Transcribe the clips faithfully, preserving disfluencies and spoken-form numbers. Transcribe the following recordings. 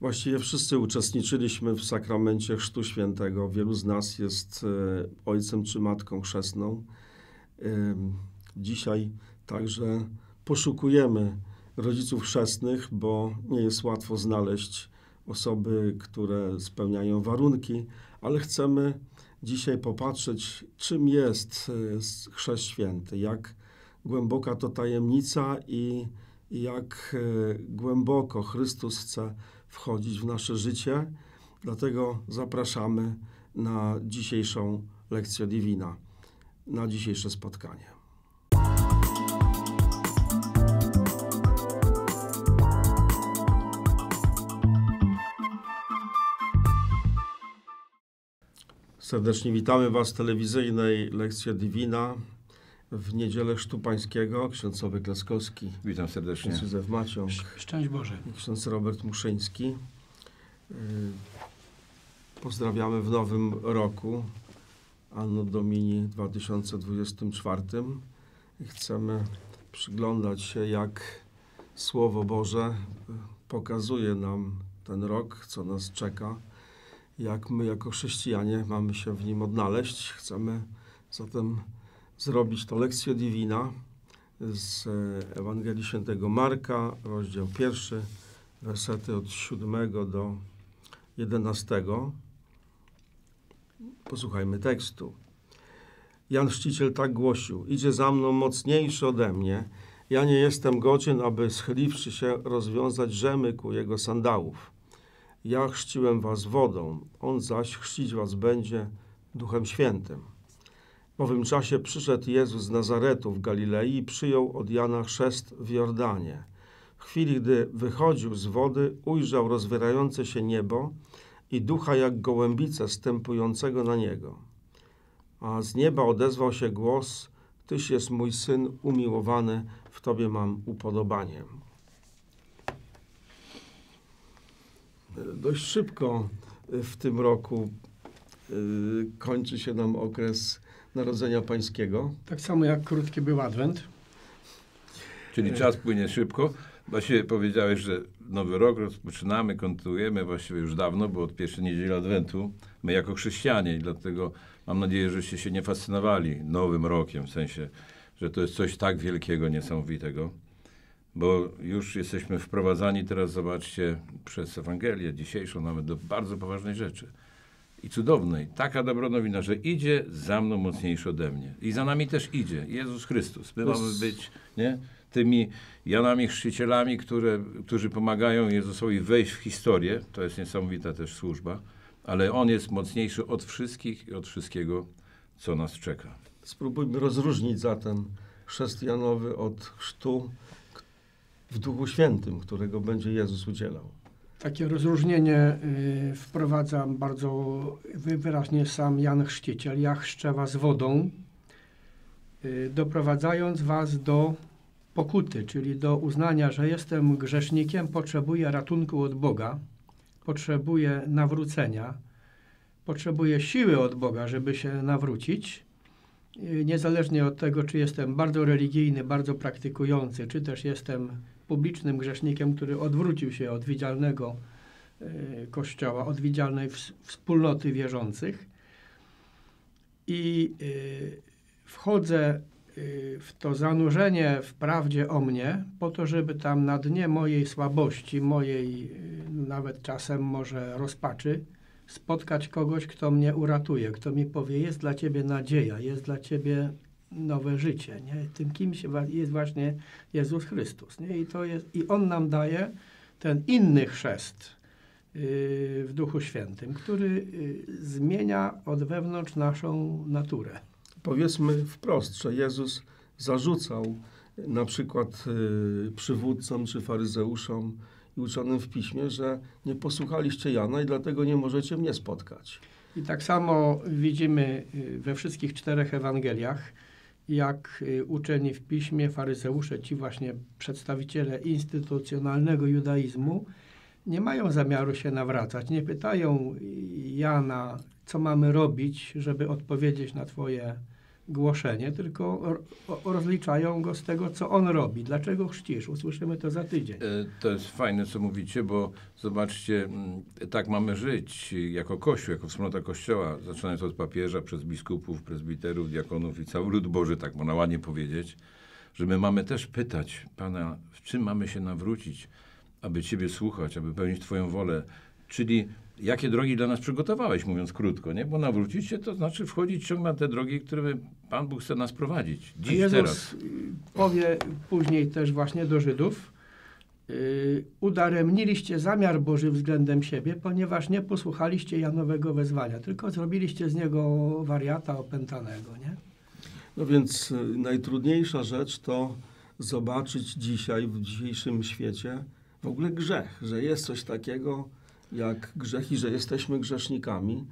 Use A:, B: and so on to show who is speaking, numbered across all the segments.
A: Właściwie wszyscy uczestniczyliśmy w sakramencie Chrztu Świętego. Wielu z nas jest e, ojcem czy matką chrzestną. E, dzisiaj także poszukujemy rodziców chrzestnych, bo nie jest łatwo znaleźć osoby, które spełniają warunki, ale chcemy dzisiaj popatrzeć, czym jest e, Chrzest Święty, jak głęboka to tajemnica i jak e, głęboko Chrystus chce wchodzić w nasze życie. Dlatego zapraszamy na dzisiejszą Lectio Divina, na dzisiejsze spotkanie. Serdecznie witamy Was w telewizyjnej Lectio Divina w niedzielę Chrztu Pańskiego. Ksiądz Sławek Laskowski.
B: Witam serdecznie.
A: Ksiądz Józef Maciąg.
C: Szczęść Boże.
A: I ksiądz Robert Muszyński. Pozdrawiamy w nowym roku, Anno Domini dwa tysiące dwudziestym czwartym. I chcemy przyglądać się, jak Słowo Boże pokazuje nam ten rok, co nas czeka, jak my jako chrześcijanie mamy się w nim odnaleźć. Chcemy zatem zrobić to Lectio Divina z Ewangelii Świętego Marka, rozdział pierwszy, wersety od siódmego do jedenastego. Posłuchajmy tekstu. Jan Chrzciciel tak głosił: idzie za mną mocniejszy ode mnie. Ja nie jestem godzien, aby schyliwszy się rozwiązać rzemyk u jego sandałów. Ja chrzciłem was wodą, on zaś chrzcić was będzie Duchem Świętym. W owym czasie przyszedł Jezus z Nazaretu w Galilei i przyjął od Jana chrzest w Jordanie. W chwili, gdy wychodził z wody, ujrzał rozwierające się niebo i ducha jak gołębice stępującego na niego. A z nieba odezwał się głos: Tyś jest mój Syn umiłowany, w Tobie mam upodobanie. Dość szybko w tym roku yy, kończy się nam okres Narodzenia Pańskiego.
C: Tak samo jak krótki był Adwent.
B: Czyli czas płynie szybko. Właściwie powiedziałeś, że nowy rok rozpoczynamy, kontynuujemy właściwie już dawno, bo od pierwszej niedzieli Adwentu my jako chrześcijanie i dlatego mam nadzieję, żeście się nie fascynowali nowym rokiem, w sensie, że to jest coś tak wielkiego, niesamowitego, bo już jesteśmy wprowadzani teraz, zobaczcie, przez Ewangelię dzisiejszą nawet do bardzo poważnej rzeczy. I cudownej, taka dobra nowina, że idzie za mną mocniejszy ode mnie. I za nami też idzie Jezus Chrystus. My mamy być, nie, tymi Janami Chrzcicielami, które, którzy pomagają Jezusowi wejść w historię. To jest niesamowita też służba. Ale On jest mocniejszy od wszystkich i od wszystkiego, co nas czeka.
A: Spróbujmy rozróżnić zatem chrzest Janowy od chrztu w Duchu Świętym, którego będzie Jezus udzielał.
C: Takie rozróżnienie y, wprowadza bardzo wyraźnie sam Jan Chrzciciel. Ja chrzczę was wodą, y, doprowadzając was do pokuty, czyli do uznania, że jestem grzesznikiem, potrzebuję ratunku od Boga, potrzebuję nawrócenia, potrzebuję siły od Boga, żeby się nawrócić. Y, niezależnie od tego, czy jestem bardzo religijny, bardzo praktykujący, czy też jestem publicznym grzesznikiem, który odwrócił się od widzialnego y, Kościoła, od widzialnej w, wspólnoty wierzących. I y, wchodzę y, w to zanurzenie w prawdzie o mnie, po to, żeby tam na dnie mojej słabości, mojej y, nawet czasem może rozpaczy, spotkać kogoś, kto mnie uratuje, kto mi powie: jest dla ciebie nadzieja, jest dla ciebie nowe życie, nie? Tym kimś jest właśnie Jezus Chrystus, nie? I to jest, i On nam daje ten inny chrzest yy, w Duchu Świętym, który yy, zmienia od wewnątrz naszą naturę.
A: Powiedzmy wprost, że Jezus zarzucał na przykład yy, przywódcom czy faryzeuszom i uczonym w Piśmie, że nie posłuchaliście Jana i dlatego nie możecie mnie spotkać.
C: I tak samo widzimy we wszystkich czterech Ewangeliach, jak uczeni w Piśmie, faryzeusze, ci właśnie przedstawiciele instytucjonalnego judaizmu, nie mają zamiaru się nawracać. Nie pytają Jana, co mamy robić, żeby odpowiedzieć na twoje głoszenie, tylko ro, rozliczają go z tego, co on robi. Dlaczego chrzcisz? Usłyszymy to za tydzień.
B: To jest fajne, co mówicie, bo zobaczcie, tak mamy żyć jako Kościół, jako wspólnota Kościoła, zaczynając od papieża, przez biskupów, prezbiterów, diakonów i cały lud Boży, tak można ładnie powiedzieć, że my mamy też pytać Pana, w czym mamy się nawrócić, aby Ciebie słuchać, aby pełnić Twoją wolę. Czyli jakie drogi dla nas przygotowałeś, mówiąc krótko, nie? Bo nawrócić się to znaczy wchodzić ciągle na te drogi, które Pan Bóg chce nas prowadzić. Dziś,
C: Jezus
B: teraz.
C: powie później też właśnie do Żydów, yy, udaremniliście zamiar Boży względem siebie, ponieważ nie posłuchaliście Janowego wezwania, tylko zrobiliście z niego wariata opętanego, nie?
A: No więc y, najtrudniejsza rzecz to zobaczyć dzisiaj, w dzisiejszym świecie, w ogóle grzech, że jest coś takiego jak grzech i że jesteśmy grzesznikami.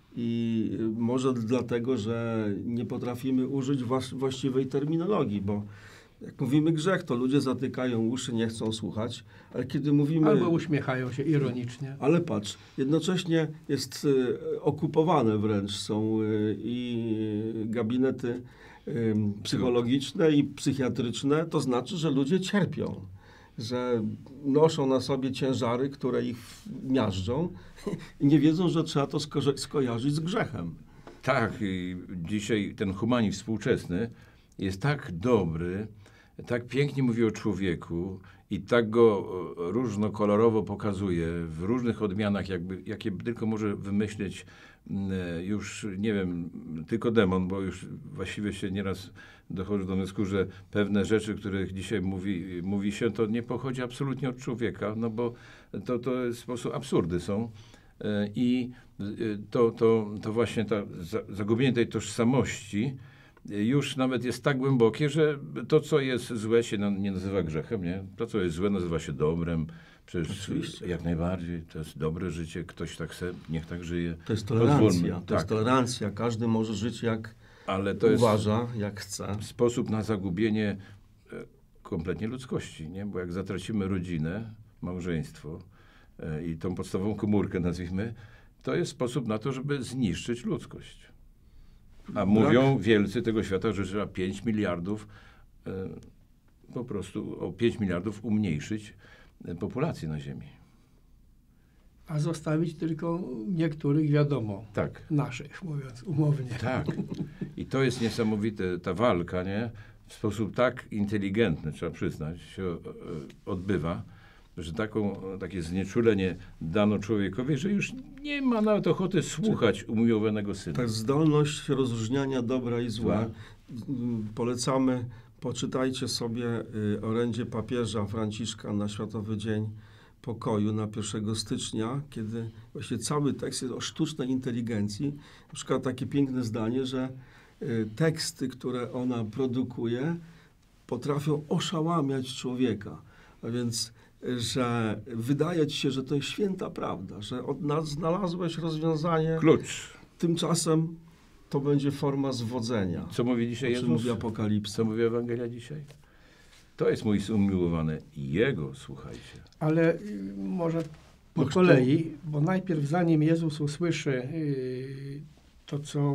A: I y, może dlatego, że nie potrafimy użyć włas- właściwej terminologii, bo jak mówimy grzech, to ludzie zatykają uszy, nie chcą słuchać, ale kiedy mówimy...
C: Albo uśmiechają się ironicznie.
A: Ale patrz, jednocześnie jest y, okupowane wręcz są y, i gabinety y, psychologiczne i psychiatryczne, to znaczy, że ludzie cierpią, że noszą na sobie ciężary, które ich miażdżą i nie wiedzą, że trzeba to sko- skojarzyć z grzechem.
B: Tak, i dzisiaj ten humanizm współczesny jest tak dobry, tak pięknie mówi o człowieku i tak go e, różnokolorowo pokazuje w różnych odmianach, jakby, jakie tylko może wymyśleć m, e, już, nie wiem, tylko demon, bo już właściwie się nieraz dochodzi do wniosku, że pewne rzeczy, których dzisiaj mówi, mówi się, to nie pochodzi absolutnie od człowieka, no bo to, to jest po prostu absurdy są. E, I e, to, to, to właśnie ta, za, zagubienie tej tożsamości już nawet jest tak głębokie, że to, co jest złe, się na, nie nazywa grzechem, nie? To, co jest złe, nazywa się dobrem. Przecież
A: Oczywiście.
B: jak najbardziej, to jest dobre życie, ktoś tak chce, niech tak żyje.
A: To jest tolerancja,
B: Pozwólmy.
A: to
B: Tak.
A: jest tolerancja. Każdy może żyć jak
B: Ale to jest
A: uważa, jak chce.
B: sposób na zagubienie e, kompletnie ludzkości, nie? Bo jak zatracimy rodzinę, małżeństwo e, i tą podstawową komórkę, nazwijmy, to jest sposób na to, żeby zniszczyć ludzkość. A mówią wielcy tego świata, że trzeba pięć miliardów e, po prostu o pięć miliardów umniejszyć e, populację na Ziemi.
C: A zostawić tylko niektórych, wiadomo,
B: Tak.
C: naszych, mówiąc umownie.
B: Tak. I to jest niesamowite, ta walka, nie? W sposób tak inteligentny, trzeba przyznać, się e, odbywa, że taką, takie znieczulenie dano człowiekowi, że już nie ma nawet ochoty słuchać umiłowanego syna.
A: Ta zdolność rozróżniania dobra i zła. Mm, Polecamy, poczytajcie sobie y, orędzie papieża Franciszka na Światowy Dzień Pokoju na pierwszego stycznia, kiedy właśnie cały tekst jest o sztucznej inteligencji. Na przykład takie piękne zdanie, że y, teksty, które ona produkuje, potrafią oszałamiać człowieka. A więc że wydaje ci się, że to jest święta prawda, że od nas znalazłeś rozwiązanie,
B: Klucz.
A: tymczasem to będzie forma zwodzenia.
B: Co mówi dzisiaj
A: O czym
B: Jezus?
A: mówi Apokalipsa.
B: Co mówi Ewangelia dzisiaj? To jest mój syn umiłowany. Jego słuchajcie.
C: Ale y, może po
A: No kto-
C: kolei, bo najpierw zanim Jezus usłyszy y, to, co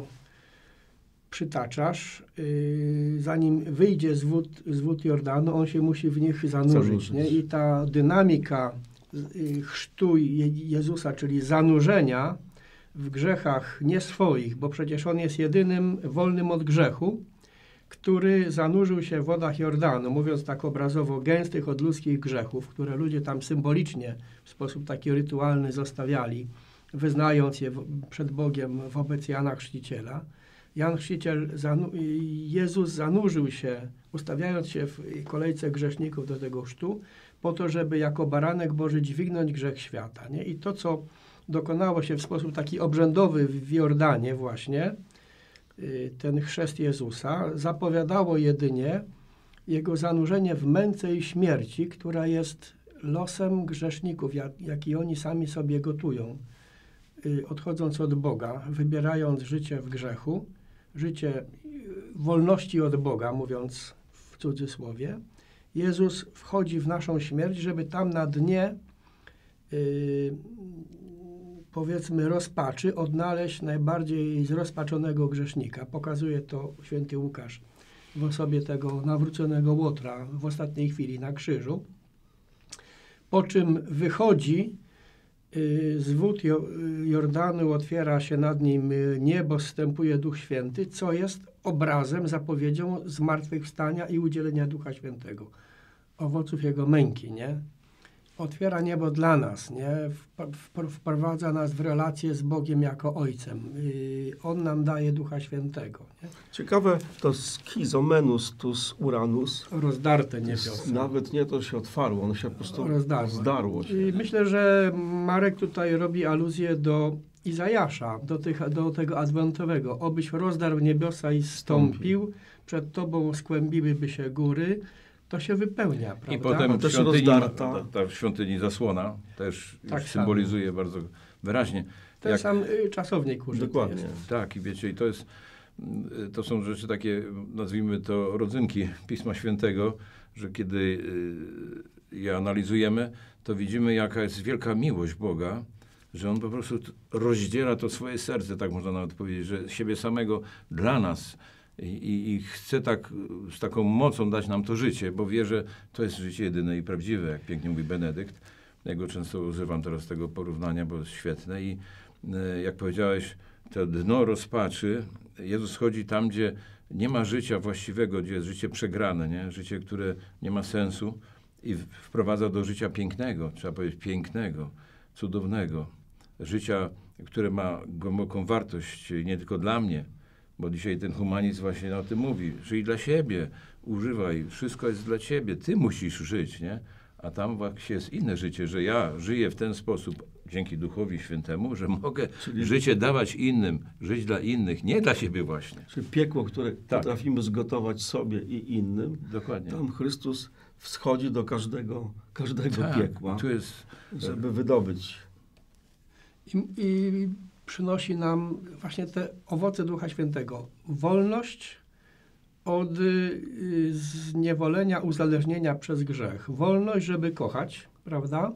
C: przytaczasz, y, zanim wyjdzie z wód, z wód Jordanu, on się musi w nich zanurzyć.
A: Zanurzyć.
C: Nie? I ta dynamika y, chrztu Je- Jezusa, czyli zanurzenia w grzechach nie swoich, bo przecież on jest jedynym wolnym od grzechu, który zanurzył się w wodach Jordanu, mówiąc tak obrazowo, gęstych od ludzkich grzechów, które ludzie tam symbolicznie w sposób taki rytualny zostawiali, wyznając je w, przed Bogiem wobec Jana Chrzciciela. Jan Chrzciciel, zanu, Jezus zanurzył się, ustawiając się w kolejce grzeszników do tego chrztu, po to, żeby jako baranek Boży dźwignąć grzech świata. Nie? I to, co dokonało się w sposób taki obrzędowy w Jordanie właśnie, ten chrzest Jezusa, zapowiadało jedynie jego zanurzenie w męce i śmierci, która jest losem grzeszników, jak, jaki oni sami sobie gotują, odchodząc od Boga, wybierając życie w grzechu, życie wolności od Boga, mówiąc w cudzysłowie. Jezus wchodzi w naszą śmierć, żeby tam na dnie yy, powiedzmy rozpaczy odnaleźć najbardziej zrozpaczonego grzesznika. Pokazuje to święty Łukasz w osobie tego nawróconego Łotra w ostatniej chwili na krzyżu. Po czym wychodzi y, z wód Jo- Jordanu, otwiera się nad nim niebo, zstępuje Duch Święty, co jest obrazem, zapowiedzią zmartwychwstania i udzielenia Ducha Świętego, owoców Jego męki, nie? Otwiera niebo dla nas, nie? Wp- wprowadza nas w relację z Bogiem jako Ojcem. Y, On nam daje Ducha Świętego, nie?
A: Ciekawe, to schizomenus tus uranus,
C: Rozdarte
A: to jest,
C: niebiosa.
A: nawet nie to się otwarło, ono się po prostu
C: Rozdarło.
A: zdarło się.
C: I myślę, że Marek tutaj robi aluzję do Izajasza, do, tych, do tego adwentowego. Obyś rozdarł niebiosa i stąpił, przed Tobą skłębiłyby się góry. To się wypełnia, prawda?
B: I potem
A: A
B: w
A: też
B: świątyni,
A: rozdarta.
B: ta, ta w świątyni zasłona też już
C: Tak
B: symbolizuje bardzo wyraźnie.
C: Ten
B: jak-
C: sam y, czasownik użyty
A: Dokładnie.
C: jest.
B: Tak, i wiecie, i to jest, y, to są rzeczy takie, nazwijmy to rodzynki Pisma Świętego, że kiedy y, je analizujemy, to widzimy, jaka jest wielka miłość Boga, że On po prostu t- rozdziela to swoje serce, tak można nawet powiedzieć, że siebie samego dla nas i, i, i chce tak z taką mocą dać nam to życie, bo wie, że to jest życie jedyne i prawdziwe, jak pięknie mówi Benedykt. Ja go często używam teraz tego porównania, bo jest świetne i y, jak powiedziałeś, to dno rozpaczy, Jezus chodzi tam, gdzie nie ma życia właściwego, gdzie jest życie przegrane, nie? Życie, które nie ma sensu i w- wprowadza do życia pięknego, trzeba powiedzieć pięknego, cudownego. Życia, które ma głęboką wartość nie tylko dla mnie, bo dzisiaj ten humanizm właśnie o tym mówi. Żyj dla siebie, używaj, wszystko jest dla ciebie, ty musisz żyć, nie? A tam właśnie jest inne życie, że ja żyję w ten sposób, dzięki Duchowi Świętemu, że mogę
A: Czyli-
B: życie dawać innym, żyć dla innych, nie dla siebie właśnie.
A: Czyli piekło, które
B: Tak.
A: potrafimy zgotować sobie i innym,
B: Dokładnie.
A: tam Chrystus wschodzi do każdego, każdego
B: Tak,
A: piekła,
B: tu jest
A: żeby wydobyć.
C: I, I przynosi nam właśnie te owoce Ducha Świętego. Wolność od y, zniewolenia, uzależnienia przez grzech. Wolność, żeby kochać, prawda?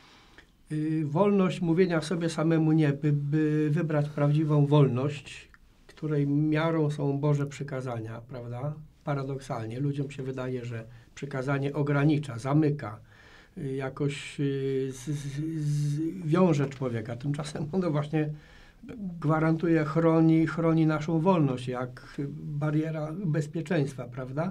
C: Y, wolność mówienia sobie samemu nie, by, by wybrać prawdziwą wolność, której miarą są Boże przykazania, prawda? Paradoksalnie. Ludziom się wydaje, że przykazanie ogranicza, zamyka, y, jakoś y, z, z, z, wiąże człowieka. Tymczasem ono właśnie gwarantuje, chroni, chroni naszą wolność, jak bariera bezpieczeństwa, prawda?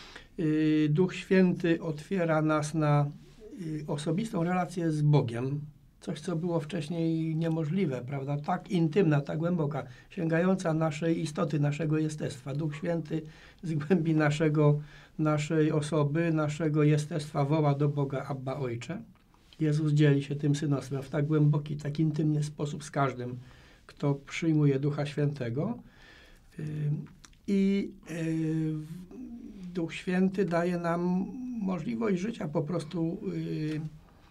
C: Y, Duch Święty otwiera nas na y, osobistą relację z Bogiem, coś, co było wcześniej niemożliwe, prawda? Tak intymna, tak głęboka, sięgająca naszej istoty, naszego jestestwa. Duch Święty z głębi naszego, naszej osoby, naszego jestestwa woła do Boga: Abba, Ojcze. Jezus dzieli się tym synostwem w tak głęboki, tak intymny sposób z każdym, kto przyjmuje Ducha Świętego. Ym, I y, Duch Święty daje nam możliwość życia po prostu y,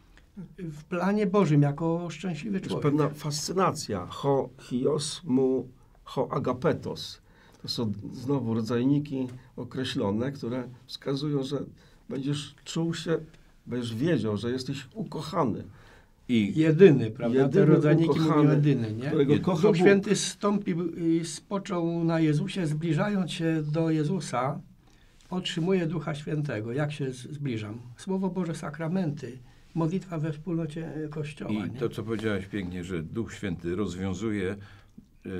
C: w planie Bożym, jako szczęśliwy
A: Jest
C: człowiek.
A: pewna fascynacja. Ho hios mu ho agapetos. To są znowu rodzajniki określone, które wskazują, że będziesz czuł się, będziesz wiedział, że jesteś ukochany,
B: i
C: Jedyny, prawda?
A: Jedyny,
C: Te rodzajniki
A: ukochany,
C: mówią jedyny, nie?
A: którego
B: Jed-
A: kocha
C: Duch
A: Bóg.
C: Święty zstąpił i spoczął na Jezusie, zbliżając się do Jezusa, otrzymuje Ducha Świętego. Jak się z- zbliżam? Słowo Boże, sakramenty, modlitwa we wspólnocie e, Kościoła.
B: I
C: nie?
B: to, co powiedziałeś pięknie, że Duch Święty rozwiązuje y,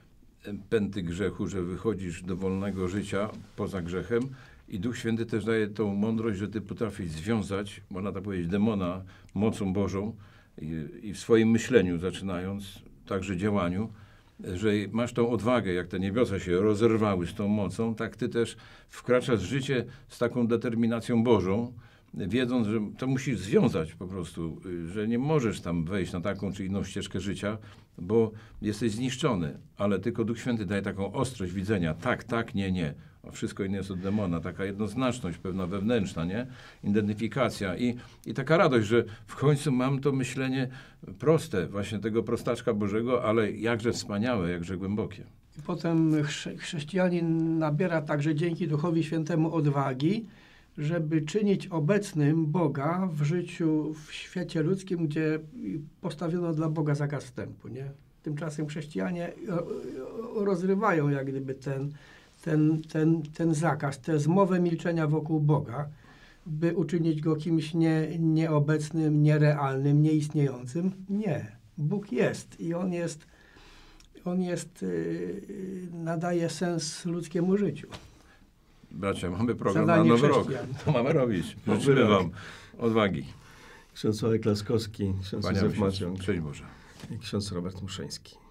B: pęty grzechu, że wychodzisz do wolnego życia poza grzechem i Duch Święty też daje tą mądrość, że ty potrafisz związać, można tak powiedzieć, demona mocą Bożą i, i w swoim myśleniu zaczynając, także działaniu, że masz tą odwagę, jak te niebiosa się rozerwały z tą mocą, tak ty też wkraczasz w życie z taką determinacją Bożą, wiedząc, że to musisz związać po prostu, y, że nie możesz tam wejść na taką czy inną ścieżkę życia, bo jesteś zniszczony, ale tylko Duch Święty daje taką ostrość widzenia, tak, tak, nie, nie, a wszystko inne jest od demona, taka jednoznaczność pewna wewnętrzna, nie? Identyfikacja i, i taka radość, że w końcu mam to myślenie proste, właśnie tego prostaczka Bożego, ale jakże wspaniałe, jakże głębokie.
C: I potem chrze- chrześcijanin nabiera także dzięki Duchowi Świętemu odwagi, żeby czynić obecnym Boga w życiu, w świecie ludzkim, gdzie postawiono dla Boga zakaz wstępu, nie? Tymczasem chrześcijanie rozrywają jak gdyby ten, ten, ten, ten zakaz, tę zmowę milczenia wokół Boga, by uczynić Go kimś nie, nieobecnym, nierealnym, nieistniejącym. Nie. Bóg jest i On jest, On jest, yy, nadaje sens ludzkiemu życiu.
B: Bracia, mamy program
C: Zadanie
B: na nowy rok.
C: chrześcijan.
B: To mamy robić.
A: Nowy
B: Życzymy
A: rok.
B: wam odwagi.
A: Ksiądz Olek Laskowski, ksiądz
B: Kłaniam
A: Józef
B: się.
A: Maciąg
B: Szczęść Boże.
A: i ksiądz Robert Muszyński.